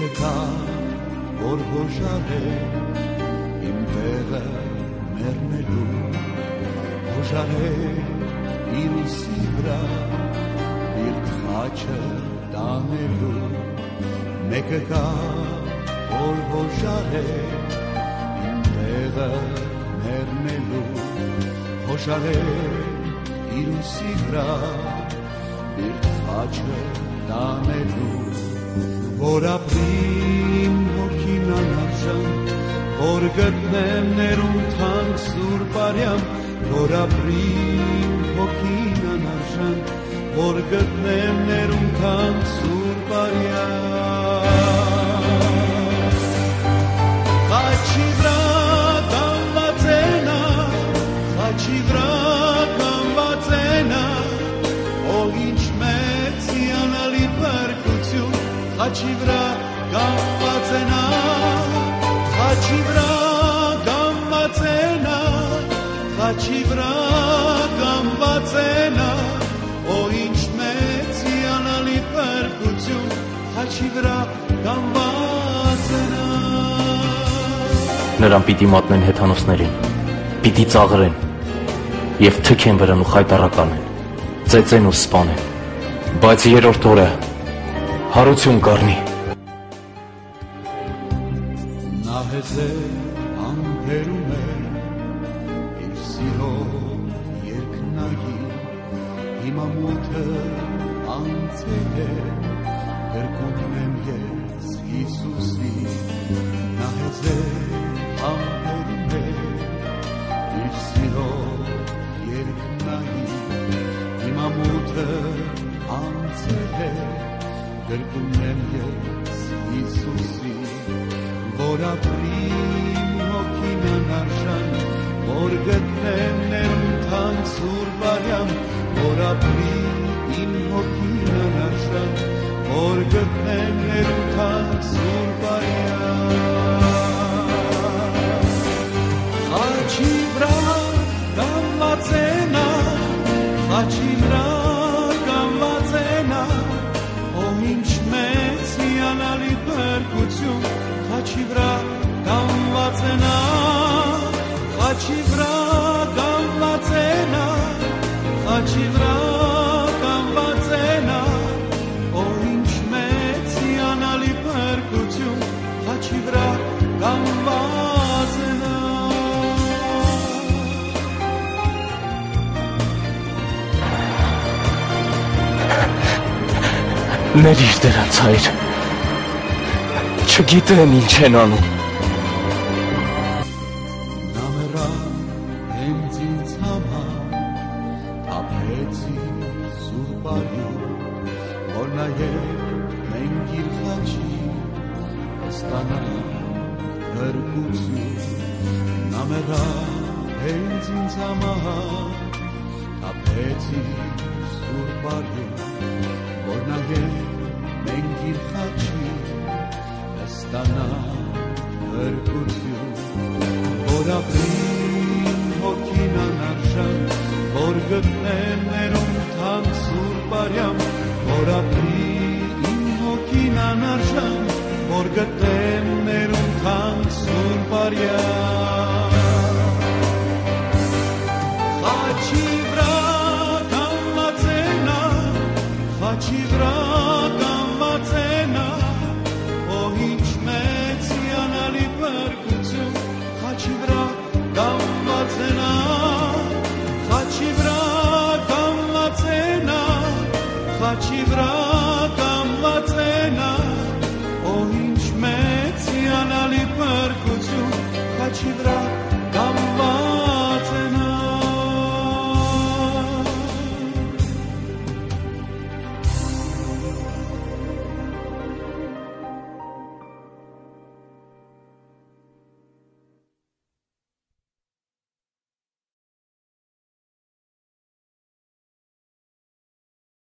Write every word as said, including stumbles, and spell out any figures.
մեկը կա, որ հոժար է իմ տեղը մեռնելու, հոժար է իր ուսի վրա իր խաչը տանելու, մեկը կա, որ հոժար է իմ տեղը մեռնելու, հոժար է իր ուսի վրա իր խաչը տանելու, որ ապրիմ հոգին անարժան, որ գտնեմ ներում թանկ սուրբ արյամ, որ ապրիմ հոգին անարժան, որ գտնեմ ներում թանկ սուրբ արյամ։ Խաչի վրա կանգնած է նա, խաչի վրա կանգնած է նա, ով ինչ մեծ հիանալի փրկություն, խաչի վրա կանգնած է նա, խաչի վրա կանգնած է նա, խաչի վրա կանգնած է նա, ով ինչ մեծ հիանալի փրկություն, խաչի վրա կանգնած է նա։ Նրան պիտի մատնեն հեթանոսներին, պիտի ծաղրեն և թքեն վրան ու խայտառականեն, ծեծեն ու սպանեն, բայց երրորդ օրը հարություն կառնի։ Նա հեզ է ամբերում է իր սիրո երկնայի, հիմա մութը անցել է, գրկում եմ ես Հիսուսի, նա հեզ է ամբերում է իր սիրո երկնայի, հիմա մութը անցել է, գրկում եմ ես Հիսուսի, որ ապրիմ հոգին անարժան, որ գտնեմ ներում թանկ սուրբ արյամ, որ ապրիմ իմ հոգին անարժան, որ գտնեմ ներում թանկ սուրբ արյամ։ Խաչի վրա կանգնած է նա, խաչի վրա կանգնած է նա, ով ինչ մեծ հիանալի փրկություն, խաչի վրա կանգնած է նա, խաչի վրա կանգնած է նա, խաչի վրա կանգնած է նա, ով ինչ մեծ հիանալի փրկություն, խաչի վրա կանգնած է նա։ Ներիր դրանց հայր, չգիտեն ինչ են անում։ Նա մեռան հենց ինձ համար, թափեցի սուրբ արյուն, որ նայեք մենք իր խաչի ստանանք փրկություն։ Նա մեռան հենց ինձ համար, թափեցի սուրբ արյուն, որ նայեք մենք իր խաչի ստանանք փրկություն, որ ապրիմ հոգին անարժան, որ գտնեմ ներում թանկ սուրբ արյամ, որ ապրիմ հոգին անարժան, որ գտնեմ ներում թանկ սուրբ արյամ։ Խաչի վրա կանգնած է նա, խաչի վրա կանգնած է նա, ով ինչ մեծ հիանալի փրկություն, խաչի վրա կանգնած է նա, խաչի վրա կանգնած է նա, խաչի վրա կանգնած է նա, ով ինչ մեծ հիանալի փրկություն, խաչի վրա